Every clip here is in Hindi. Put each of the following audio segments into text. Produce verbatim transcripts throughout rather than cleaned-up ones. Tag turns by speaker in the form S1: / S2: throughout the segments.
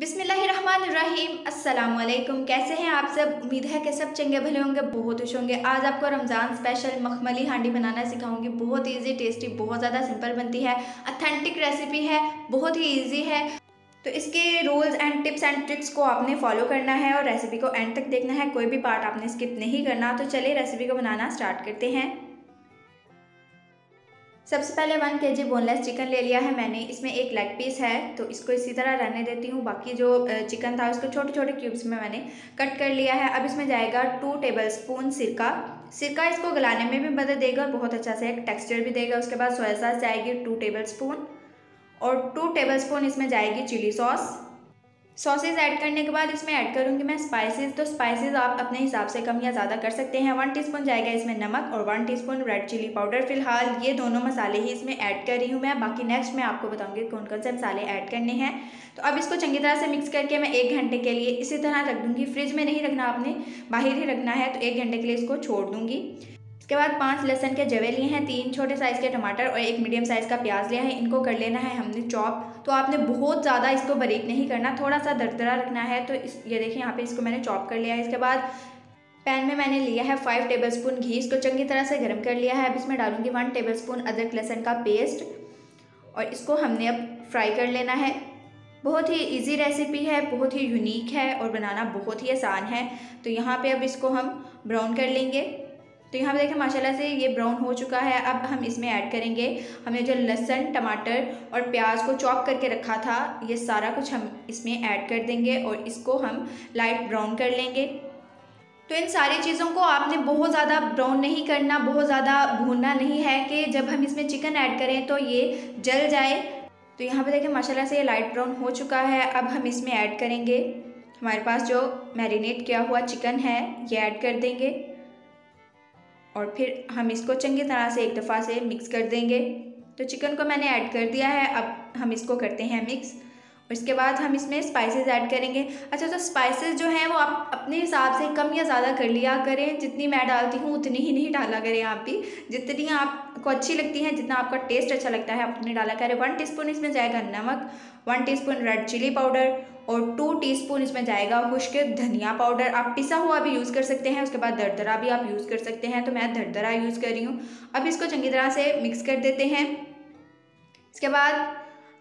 S1: बिस्मिल्लाहिर्रहमानिर्रहीम। अस्सलाम वालेकुम। कैसे हैं आप सब? उम्मीद है कि सब चंगे भले होंगे, बहुत खुश होंगे। आज आपको रमज़ान स्पेशल मखमली हांडी बनाना सिखाऊंगी। बहुत इजी, टेस्टी, बहुत ज़्यादा सिंपल बनती है। अथेंटिक रेसिपी है, बहुत ही इजी है। तो इसके rules and tips and tricks को आपने फॉलो करना है और रेसिपी को एंड तक देखना है। कोई भी पार्ट आपने स्किप नहीं करना। तो चलिए रेसिपी को बनाना स्टार्ट करते हैं। सबसे पहले वन केजी बोनलेस चिकन ले लिया है मैंने। इसमें एक लेग पीस है तो इसको इसी तरह रहने देती हूँ। बाकी जो चिकन था उसको छोटे छोटे क्यूब्स में मैंने कट कर लिया है। अब इसमें जाएगा टू टेबल स्पून सिरका। सिरका इसको गलाने में भी मदद देगा और बहुत अच्छा से एक टेक्सचर भी देगा। उसके बाद सोया सॉस जाएगी टू टेबल स्पून और टू टेबल स्पून इसमें जाएगी चिली सॉस। सॉसेज ऐड करने के बाद इसमें ऐड करूँगी मैं स्पाइसेस। तो स्पाइसेस आप अपने हिसाब से कम या ज़्यादा कर सकते हैं। वन टीस्पून जाएगा इसमें नमक और one teaspoon red chilli powder. फिलहाल ये दोनों मसाले ही इसमें ऐड कर रही हूँ मैं। बाकी नेक्स्ट मैं आपको बताऊँगी कौन कौन से मसाले ऐड करने हैं। तो अब इसको चंगी तरह से मिक्स करके मैं एक घंटे के लिए इसी तरह रख दूँगी। फ्रिज में नहीं रखना, आपने बाहर ही रखना है। तो एक घंटे के लिए इसको छोड़ दूँगी। इसके बाद पांच लहसुन के जवे लिए हैं, तीन छोटे साइज़ के टमाटर और एक मीडियम साइज़ का प्याज लिया है। इनको कर लेना है हमने चॉप। तो आपने बहुत ज़्यादा इसको बारीक नहीं करना, थोड़ा सा दरदरा रखना है। तो इस ये देखिए यहाँ पे इसको मैंने चॉप कर लिया है। इसके बाद पैन में मैंने लिया है फाइव टेबल स्पून घी। इसको चंगी तरह से गर्म कर लिया है। अब इसमें डालूंगी वन टेबल स्पून अदरक लहसुन का पेस्ट और इसको हमने अब फ्राई कर लेना है। बहुत ही इजी रेसिपी है, बहुत ही यूनिक है और बनाना बहुत ही आसान है। तो यहाँ पे अब इसको हम ब्राउन कर लेंगे। तो यहाँ पे देखें माशाल्लाह से ये ब्राउन हो चुका है। अब हम इसमें ऐड करेंगे हमने जो लहसुन टमाटर और प्याज को चॉप करके रखा था, ये सारा कुछ हम इसमें ऐड कर देंगे और इसको हम लाइट ब्राउन कर लेंगे। तो इन सारी चीज़ों को आपने बहुत ज़्यादा ब्राउन नहीं करना, बहुत ज़्यादा भूनना नहीं है कि जब हम इसमें चिकन ऐड करें तो ये जल जाए। तो यहाँ पे देखें माशाल्लाह से ये लाइट ब्राउन हो चुका है। अब हम इसमें ऐड करेंगे हमारे पास जो मैरिनेट किया हुआ चिकन है, ये ऐड कर देंगे और फिर हम इसको चंगी तरह से एक दफ़ा से मिक्स कर देंगे। तो चिकन को मैंने ऐड कर दिया है। अब हम इसको करते हैं मिक्स और इसके बाद हम इसमें स्पाइसेस ऐड करेंगे। अच्छा, तो स्पाइसेस जो हैं वो आप अपने हिसाब से कम या ज़्यादा कर लिया करें। जितनी मैं डालती हूँ उतनी ही नहीं डाला करें आप भी। जितनी आपको अच्छी लगती हैं, जितना आपका टेस्ट अच्छा लगता है उतनी डाला करें। वन टीस्पून इसमें जाएगा नमक, one teaspoon red chilli powder और टू टीस्पून इसमें जाएगा खुश्क धनिया पाउडर। आप पिसा हुआ भी यूज़ कर सकते हैं, उसके बाद दरदरा भी आप यूज़ कर सकते हैं। तो मैं दरदरा यूज़ कर रही हूँ। अब इसको चंगी तरह से मिक्स कर देते हैं। इसके बाद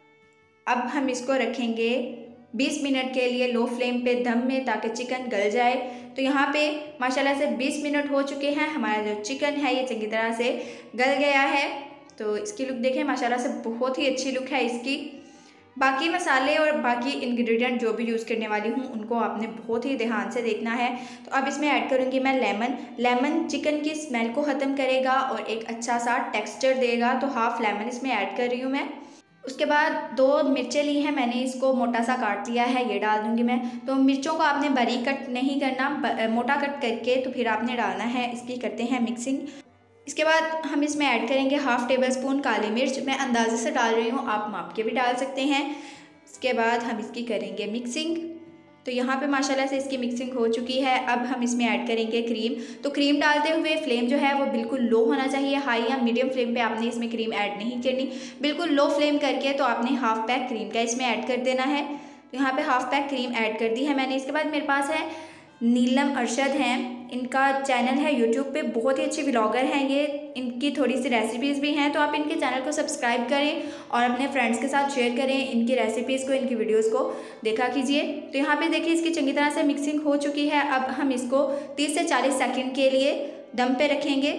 S1: अब हम इसको रखेंगे बीस मिनट के लिए लो फ्लेम पे दम में, ताकि चिकन गल जाए। तो यहाँ पे माशाल्लाह से बीस मिनट हो चुके हैं। हमारा जो चिकन है ये चंगी तरह से गल गया है। तो इसकी लुक देखें, माशाल्लाह से बहुत ही अच्छी लुक है इसकी। बाकी मसाले और बाकी इंग्रेडिएंट जो भी यूज़ करने वाली हूँ उनको आपने बहुत ही ध्यान से देखना है। तो अब इसमें ऐड करूँगी मैं लेमन। लेमन चिकन की स्मेल को ख़त्म करेगा और एक अच्छा सा टेक्सचर देगा। तो हाफ़ लेमन इसमें ऐड कर रही हूँ मैं। उसके बाद दो मिर्चें ली हैं मैंने, इसको मोटा सा काट लिया है, ये डाल दूँगी मैं। तो मिर्चों को आपने बारीक कट नहीं करना, मोटा कट करके तो फिर आपने डालना है। इसकी करते हैं मिक्सिंग। इसके बाद हम इसमें ऐड करेंगे हाफ़ टेबल स्पून काली मिर्च। मैं अंदाजे से डाल रही हूँ, आप माप के भी डाल सकते हैं। इसके बाद हम इसकी करेंगे मिक्सिंग। तो यहाँ पे माशाल्लाह से इसकी मिक्सिंग हो चुकी है। अब हम इसमें ऐड करेंगे क्रीम। तो क्रीम डालते हुए फ्लेम जो है वो बिल्कुल लो होना चाहिए। हाई या मीडियम फ्लेम पे आपने इसमें क्रीम ऐड नहीं करनी, बिल्कुल लो फ्लेम करके तो आपने हाफ़ पैक क्रीम का इसमें ऐड कर देना है। तो यहाँ पे हाफ़ पैक क्रीम ऐड कर दी है मैंने। इसके बाद मेरे पास है नीलम अरशद हैं, इनका चैनल है यूट्यूब पे, बहुत ही अच्छी व्लॉगर हैं ये। इनकी थोड़ी सी रेसिपीज़ भी हैं, तो आप इनके चैनल को सब्सक्राइब करें और अपने फ्रेंड्स के साथ शेयर करें। इनकी रेसिपीज़ को, इनकी वीडियोस को देखा कीजिए। तो यहाँ पे देखिए इसकी चंगी तरह से मिक्सिंग हो चुकी है। अब हम इसको तीस से चालीस सेकंड के लिए दम पे रखेंगे।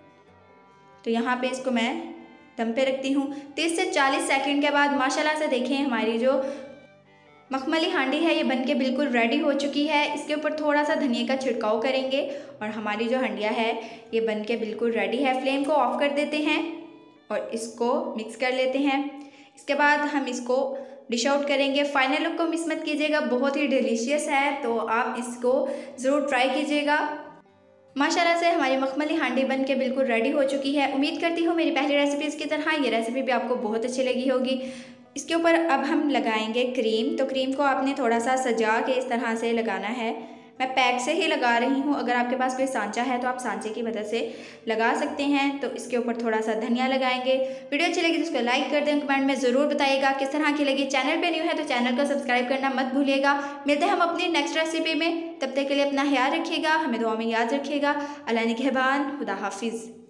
S1: तो यहाँ पे इसको मैं दम पे रखती हूँ। तीस से चालीस सेकंड के बाद माशाल्लाह से देखें हमारी जो मखमली हांडी है ये बनके बिल्कुल रेडी हो चुकी है। इसके ऊपर थोड़ा सा धनिया का छिड़काव करेंगे और हमारी जो हांडिया है ये बनके बिल्कुल रेडी है। फ्लेम को ऑफ कर देते हैं और इसको मिक्स कर लेते हैं। इसके बाद हम इसको डिश आउट करेंगे। फाइनल लुक को मिस मत कीजिएगा, बहुत ही डिलीशियस है। तो आप इसको ज़रूर ट्राई कीजिएगा। माशाल्लाह से हमारी मखमली हांडी बन के बिल्कुल रेडी हो चुकी है। उम्मीद करती हूँ मेरी पहली रेसिपीज़ की तरह ये रेसिपी भी आपको बहुत अच्छी लगी होगी। इसके ऊपर अब हम लगाएंगे क्रीम। तो क्रीम को आपने थोड़ा सा सजा के इस तरह से लगाना है। मैं पैक से ही लगा रही हूँ। अगर आपके पास कोई सांचा है तो आप सांचे की मदद से लगा सकते हैं। तो इसके ऊपर थोड़ा सा धनिया लगाएंगे। वीडियो अच्छी लगी तो इसको लाइक कर दें, कमेंट में ज़रूर बताइएगा किस तरह की लगी। चैनल पे न्यू है तो चैनल को सब्सक्राइब करना मत भूलिएगा। मिलते हैं हम अपनी नेक्स्ट रेसिपी में, तब तक के लिए अपना ख्याल रखिएगा, हमें दुआ में याद रखिएगा। अल्लाह निगहबान, खुदा हाफिज़।